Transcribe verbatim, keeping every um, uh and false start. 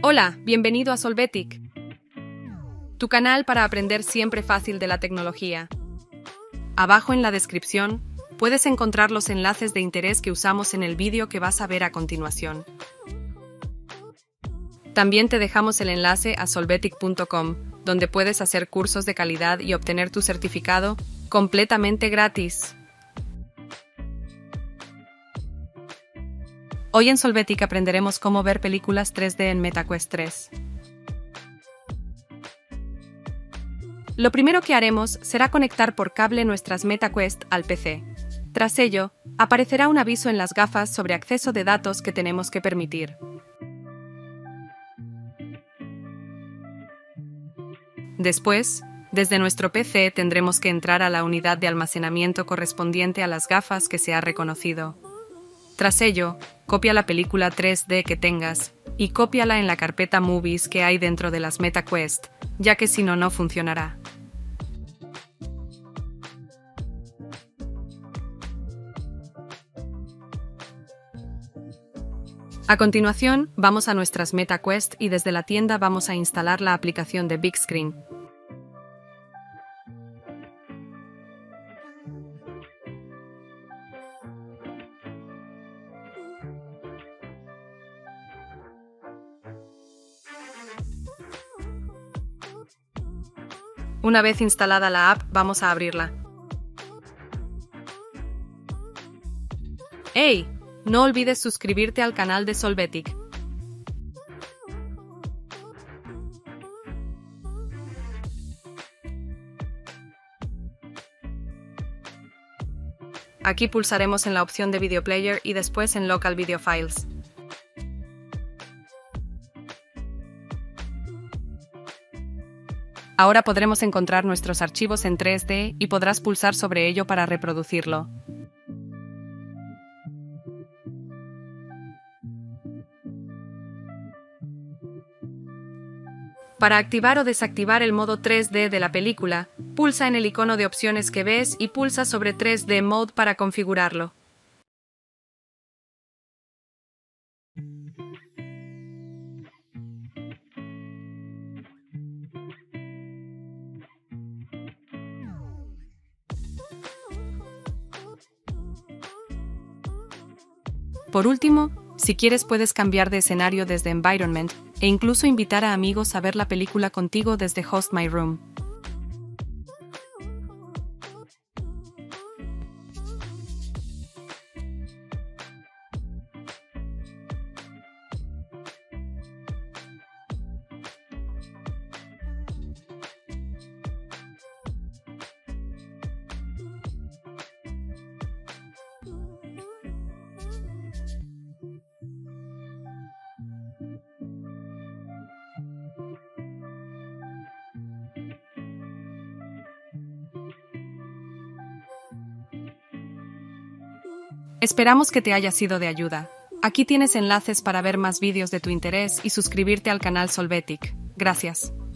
Hola, bienvenido a Solvetic, tu canal para aprender siempre fácil de la tecnología. Abajo en la descripción puedes encontrar los enlaces de interés que usamos en el vídeo que vas a ver a continuación. También te dejamos el enlace a solvetic punto com, donde puedes hacer cursos de calidad y obtener tu certificado completamente gratis. Hoy en Solvetic aprenderemos cómo ver películas tres D en MetaQuest tres. Lo primero que haremos será conectar por cable nuestras MetaQuest al P C. Tras ello, aparecerá un aviso en las gafas sobre acceso de datos que tenemos que permitir. Después, desde nuestro P C tendremos que entrar a la unidad de almacenamiento correspondiente a las gafas que se ha reconocido. Tras ello, copia la película tres D que tengas y cópiala en la carpeta Movies que hay dentro de las MetaQuest, ya que si no, no funcionará. A continuación, vamos a nuestras MetaQuest y desde la tienda vamos a instalar la aplicación de Big Screen. Una vez instalada la app, vamos a abrirla. ¡Hey! No olvides suscribirte al canal de Solvetic. Aquí pulsaremos en la opción de Video Player y después en Local Video Files. Ahora podremos encontrar nuestros archivos en tres D y podrás pulsar sobre ello para reproducirlo. Para activar o desactivar el modo tres D de la película, pulsa en el icono de opciones que ves y pulsa sobre tres D Mode para configurarlo. Por último, si quieres puedes cambiar de escenario desde Environment e incluso invitar a amigos a ver la película contigo desde Host My Room. Esperamos que te haya sido de ayuda. Aquí tienes enlaces para ver más vídeos de tu interés y suscribirte al canal Solvetic. Gracias.